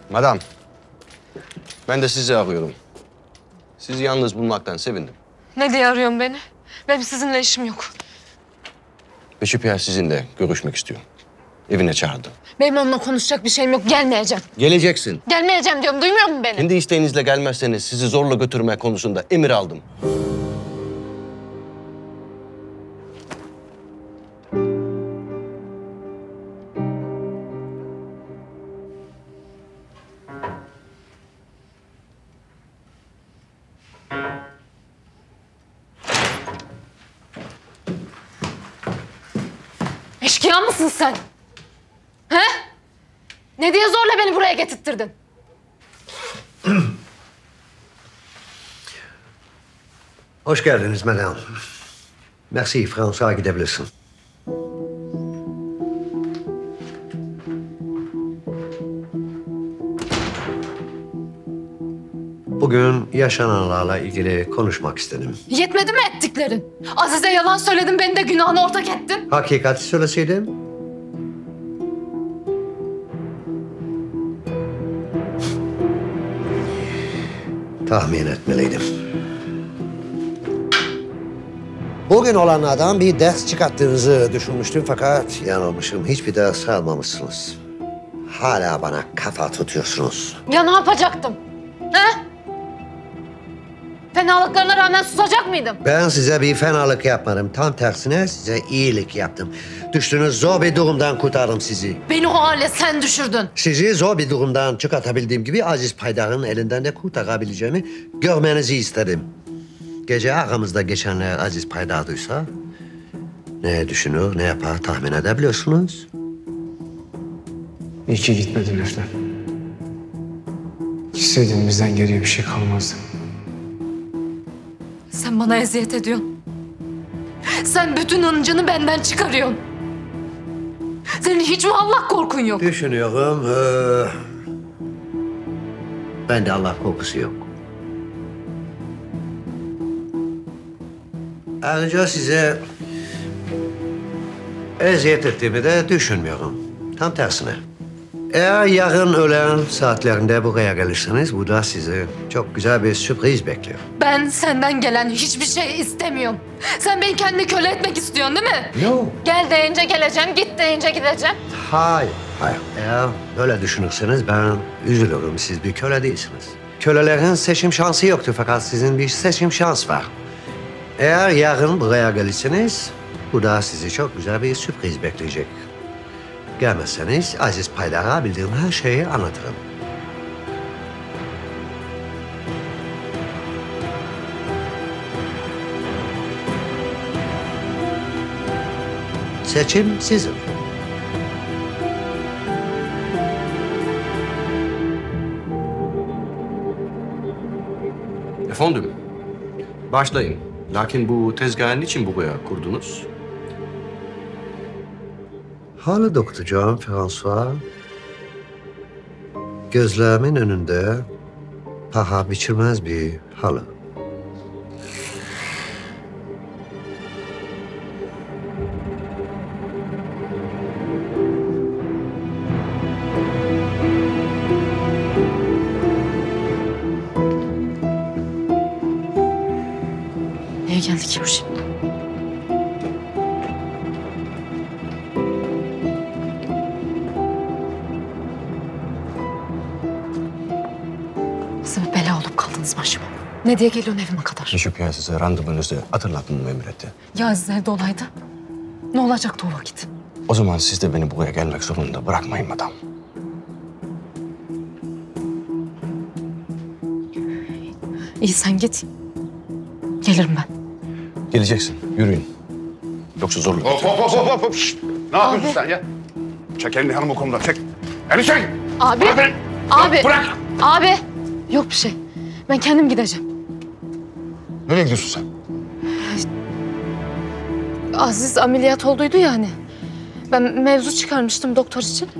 Madam, ben de sizi arıyorum. Sizi yalnız bulmaktan sevindim. Ne diye arıyorsun beni? Benim sizinle işim yok. Bishop Pierre sizinle görüşmek istiyor. Evine çağırdı. Benim onunla konuşacak bir şeyim yok. Gelmeyeceğim. Geleceksin. Gelmeyeceğim diyorum. Duymuyor musun beni? Kendi isteğinizle gelmezseniz sizi zorla götürme konusunda emir aldım. Eşkıya mısın sen? He? Ne diye zorla beni buraya getirttirdin? Hoş geldiniz madam. Merci, François gidebilirsin. Bugün yaşananlarla ilgili konuşmak istedim. Yetmedi mi ettiklerin? Azize yalan söyledin, beni de günahına ortak ettin. Hakikati söyleseydim... tahmin etmeliydim. Bugün olanlardan bir ders çıkarttığınızı düşünmüştüm fakat yanılmışım. Hiçbir ders almamışsınız. Hala bana kafa tutuyorsunuz. Ya ne yapacaktım? He? Fenalıklarına rağmen susacak mıydım? Ben size bir fenalık yapmadım. Tam tersine size iyilik yaptım. Düştüğünüz zor bir durumdan kurtardım sizi. Beni o hale sen düşürdün. Sizi zor bir durumdan çıkartabildiğim gibi Aziz Paydar'ın elinden de kurtarabileceğimi görmenizi istedim. Gece aramızda geçenler Aziz Paydar duysa ne düşünür, ne yapar tahmin edebiliyorsunuz. İyi ki gitmedin Efnan. Gitseydin bizden geriye bir şey kalmazdı. Sen bana eziyet ediyorsun. Sen bütün hıncını benden çıkarıyorsun. Senin hiç mi Allah korkun yok? Düşünüyorum. Bende Allah korkusu yok. Ayrıca size eziyet ettiğimi de düşünmüyorum. Tam tersine. Eğer yarın öğlen saatlerinde buraya gelirseniz burada sizi çok güzel bir sürpriz bekliyor. Ben senden gelen hiçbir şey istemiyorum. Sen beni kendine köle etmek istiyorsun değil mi? No. Gel deyince geleceğim, git deyince gideceğim. Hayır. Eğer böyle düşünürseniz ben üzülürüm. Siz bir köle değilsiniz. Kölelerin seçim şansı yoktur fakat sizin bir seçim şans var. Eğer yarın buraya gelirseniz burada sizi çok güzel bir sürpriz bekleyecek. Gelmezseniz Aziz Paydar'a bildiğim her şeyi anlatırım. Seçim sizin. Efendim, başlayın. Lakin bu tezgahı niçin buraya kurdunuz? Halı dokutacağım François. Gözlerimin önünde paha biçilmez bir halı. Niye geldi ki bu şimdi? Nasıl bir bela olup kaldınız başıma? Ne diye geliyorsun evime kadar? Bishop Pierre size randevunuzu hatırlatmamı emretti. Ya Aziz evde olaydı? Ne olacaktı o vakit? O zaman siz de beni buraya gelmek zorunda bırakmayın madam. İyi sen git. Gelirim ben. Geleceksin, yürüyün. Yoksa zorla Hop hop hop hop hop. Şşt! Ne yapıyorsun Abi. sen ya? Çek elini hanım o konuda çek. Elini çek. Abi. Bırak. Abi. Bırak. Abi. Yok bir şey. Ben kendim gideceğim. Nereye gidiyorsun sen? Aziz ameliyat olduydu yani. Ben mevzu çıkarmıştım doktor için.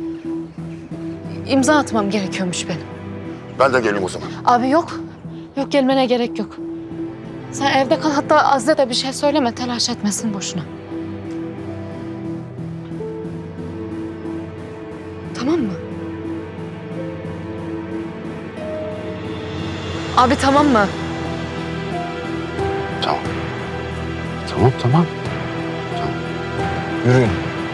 İmza atmam gerekiyormuş benim. Ben de geleyim o zaman. Abi yok. Yok gelmene gerek yok. Sen evde kal, hatta Aziz'e de bir şey söyleme, telaş etmesin boşuna. Tamam mı? Abi tamam mı? Tamam. Tamam, tamam. Yürüyün.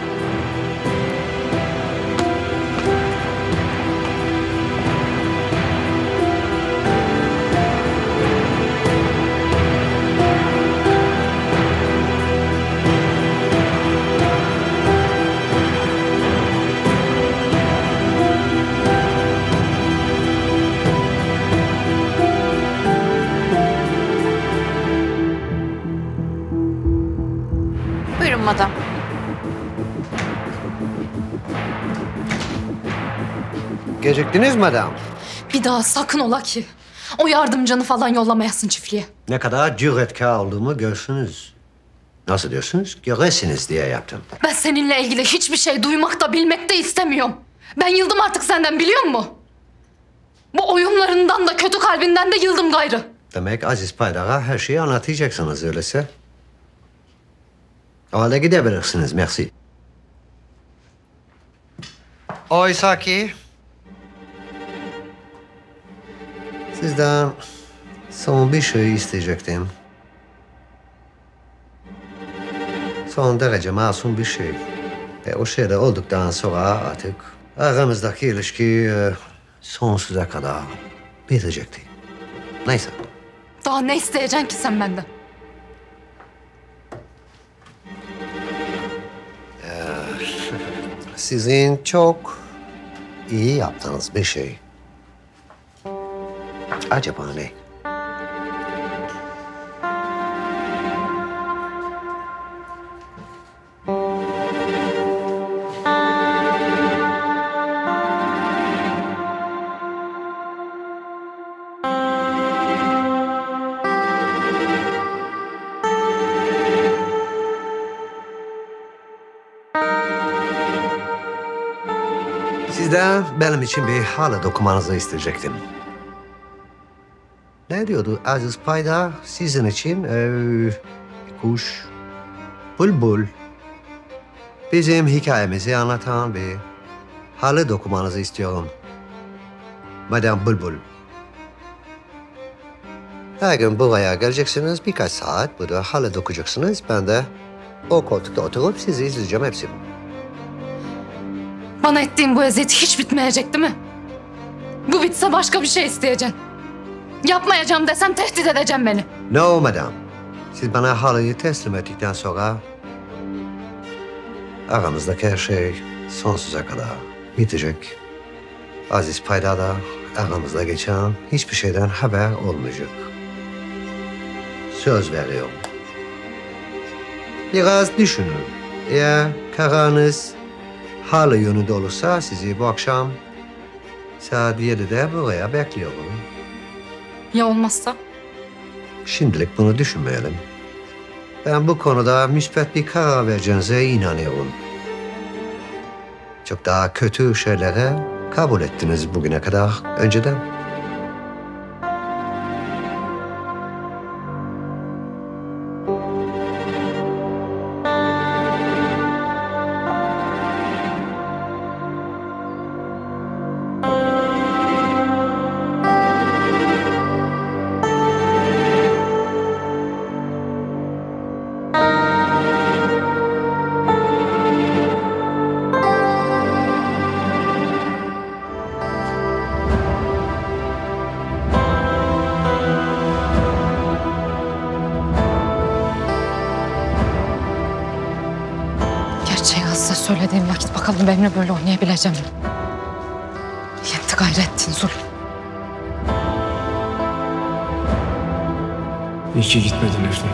Buyurun madam. Geciktiniz madam. Bir daha sakın ola ki o yardımcanı falan yollamayasın çiftliğe. Ne kadar cüretkar olduğumu görsünüz. Nasıl diyorsunuz? Göresiniz diye yaptım. Ben seninle ilgili hiçbir şey duymak da bilmek de istemiyorum. Ben yıldım artık senden, biliyor musun? Bu oyunlarından da kötü kalbinden de yıldım gayrı. Demek Aziz Paydar'a her şeyi anlatacaksınız öyleyse. O halde gidebilirsiniz, merci. Oysa ki... Sizden son bir şey isteyecektim. Son derece masum bir şey. Ve o şey de olduktan sonra artık aramızdaki ilişki sonsuza kadar bitecekti. Neyse. Daha ne isteyeceksin ki sen benden? Sizin çok iyi yaptığınız bir şey. Acaba ne? Sizden benim için bir halı dokumanızı isteyecektim. Ne diyordu Aziz Paydar sizin için? Kuş, bulbul. Bizim hikayemizi anlatan bir halı dokumanızı istiyorum. Madame Bulbul. Her gün buraya geleceksiniz, birkaç saat burada halı dokuyacaksınız. Ben de o koltukta oturup sizi izleyeceğim, hepsi bu. Bana ettiğin bu eziyet hiç bitmeyecek değil mi? Bu bitse başka bir şey isteyeceksin. Yapmayacağım desem tehdit edeceğim beni. No madam. Siz bana halıyı teslim ettikten sonra aramızdaki her şey sonsuza kadar bitecek. Aziz Paydar'da aramızda geçen hiçbir şeyden haber olmayacak. Söz veriyorum. Biraz düşünün. Eğer kararınız halı yönünde olursa sizi bu akşam saat 7'de buraya bekliyorum. Ya olmazsa? Şimdilik bunu düşünmeyelim. Ben bu konuda müspet bir karar vereceğinize inanıyorum. Çok daha kötü şeylere kabul ettiniz bugüne kadar önceden. Gerçeği size söylediğim vakit bakalım benimle böyle oynayabileceğim mi? Yetti gayrettin zulüm. İyi ki gitmedin Efne.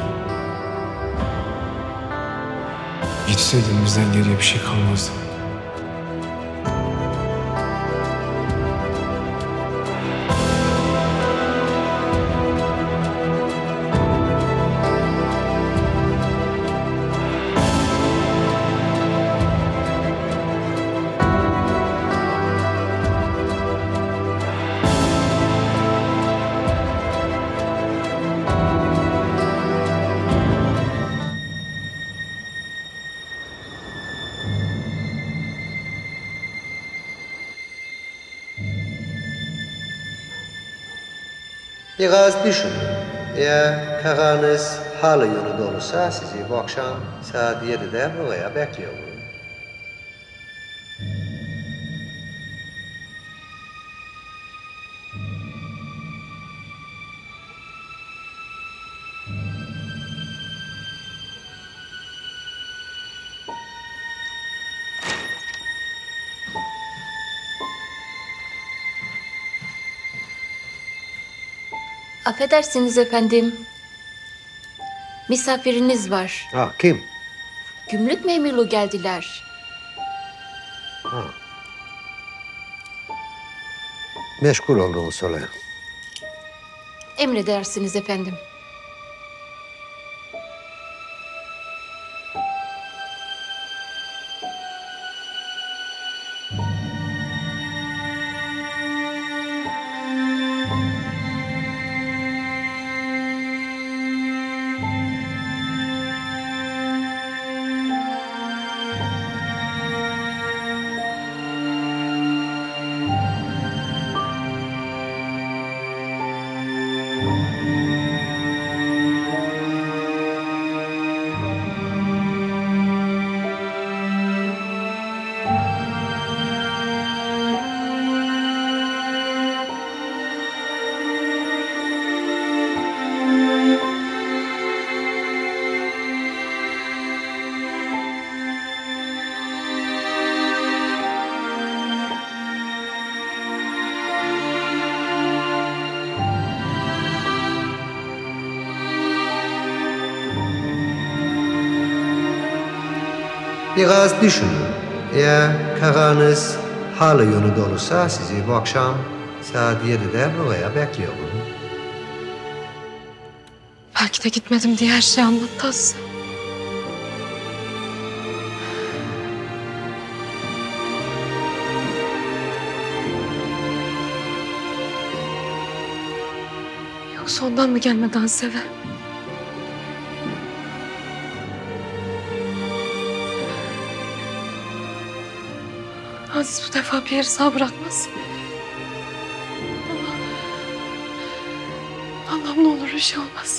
Gitseydin bizden geriye bir şey kalmazdı. Biraz düşünün. Eğer kararınız hala yönünde olursa sizi bu akşam saat 7'de buraya bekliyorum. Affedersiniz efendim. Misafiriniz var. Ha, kim? Gümrük memuru geldiler. Meşgul olduğunu söyle. Emredersiniz efendim. Biraz düşünün. Eğer kararınız hala yönünde olursa sizi bu akşam saat 7'de buraya bekliyorum. Belki de gitmedim diye her şeyi anlattı Azize. Yoksa ondan mı gelmedi Azize? Aziz bu defa bir yeri sağ bırakmaz. Allah'ım ne olur bir şey olmaz.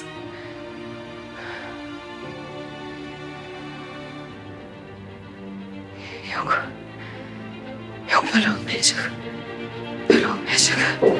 Yok. Yok böyle olmayacak. Böyle olmayacak.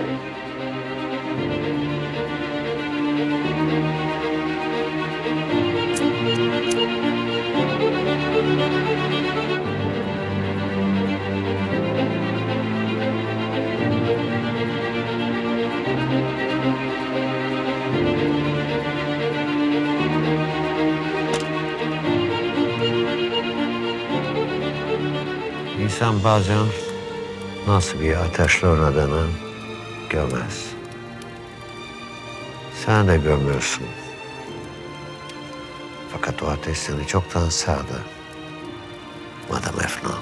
İnsan bazen nasıl bir ateşle oynadığını görmez. Sen de görmüyorsun. Fakat o ateş seni çoktan sardı. Madam Efnan.